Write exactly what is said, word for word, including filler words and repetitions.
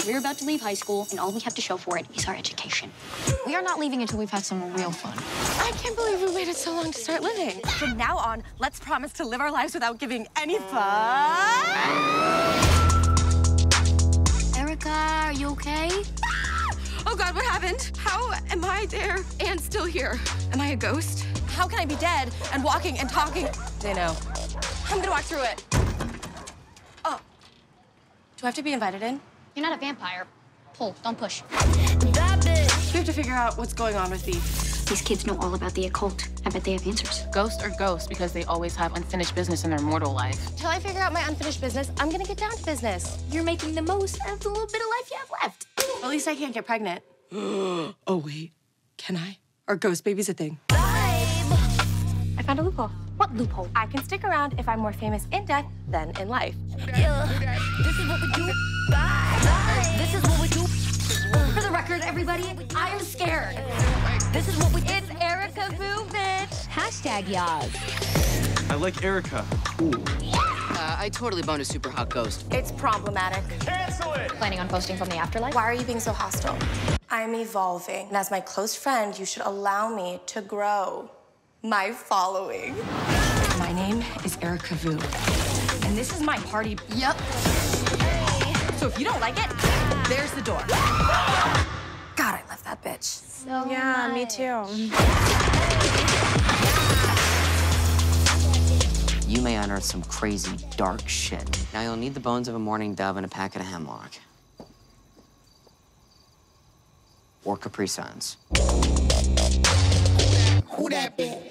We're about to leave high school, and all we have to show for it is our education. We are not leaving until we've had some real fun. I can't believe we waited so long to start living. From now on, let's promise to live our lives without giving any fun. Erica, are you okay? Oh, God, what happened? How am I there and still here? Am I a ghost? How can I be dead and walking and talking? They know. I'm gonna walk through it. Oh. Do I have to be invited in? You're not a vampire. Pull, don't push. We have to figure out what's going on with Beef. These kids know all about the occult. I bet they have answers. Ghosts are ghosts because they always have unfinished business in their mortal life. Till I figure out my unfinished business, I'm gonna get down to business. You're making the most of the little bit of life you have left. At least I can't get pregnant. Oh, wait. Can I? Are ghost babies a thing? I found a loophole. What loophole? I can stick around if I'm more famous in death than in life. Yeah, this is what we do. Bye. Bye. This is what we do. For the record, everybody, I am scared. This is what we. It's Erica Vu, bitch. Hashtag Yaz. I like Erica. Ooh. Uh, I totally boned a super hot ghost. It's problematic. Cancel it! Planning on posting from the afterlife? Why are you being so hostile? I'm evolving, and as my close friend, you should allow me to grow my following. My name is Erica Vu, and this is my party. Yep. So if you don't like it, there's the door. God, I love that bitch. So yeah, nice. me too. You may unearth some crazy, dark shit. Now you'll need the bones of a mourning dove and a packet of hemlock. Or Capri Suns. Who that bitch?